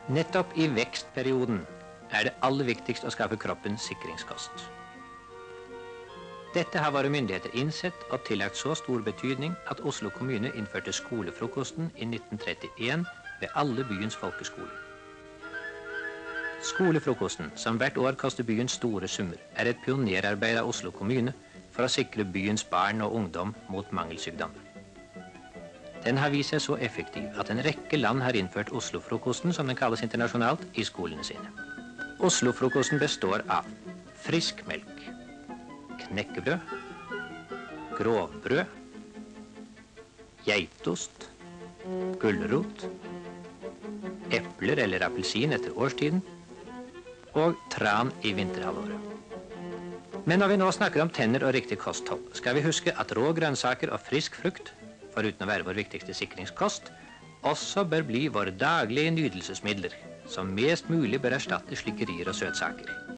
Nettopp i vekstperioden er det aller viktigst å skaffe kroppen sikringskost. Dette har våre myndigheter innsett og tillagt så stor betydning at Oslo kommune innførte skolefrokosten i 1931 ved alle byens folkeskoler. Skolefrokosten, som hvert år koster byen store summer, er et pionerarbeid av Oslo kommune for å sikre byens barn og ungdom mot mangelsykdom. Den har vist seg så effektiv at en rekke land har innført Oslo-frokosten, som den kalles internasjonalt, i skolene sine. Oslo-frokosten består av frisk melk, knekkebrød, grovbrød, geitost, gulrot, epler eller appelsin etter årstiden, og tran i vinterhalvåret. Men når vi nå snakker om tenner og riktig kosthold, skal vi huske at rå grønnsaker og frisk frukt, foruten å være vår viktigste sikringskost, også bør bli våre daglige nydelsesmidler, som mest mulig bør erstatte slikkerier og søtsaker.